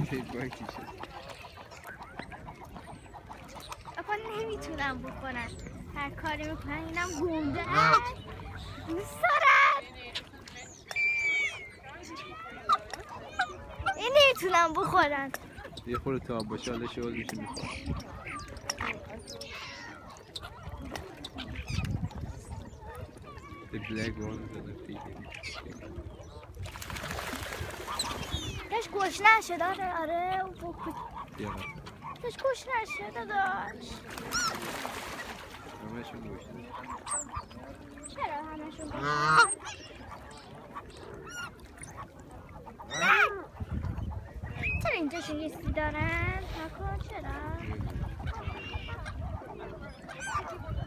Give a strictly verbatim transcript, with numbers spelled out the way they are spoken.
اپا نمیتونم بکنم هر کاری میکنم اینم گونده دوست دارم این نمیتونم بخورم یه خورده تا باشه حالا شواز میشه میخورم The black ones are the big داشت گوش نشد آره آره ones. داشت گوش نشد داشت همه‌شون گوش نشد چرا همه‌شون گوش نشد؟ چرا اینجا شگستی دارن؟ نکن چرا؟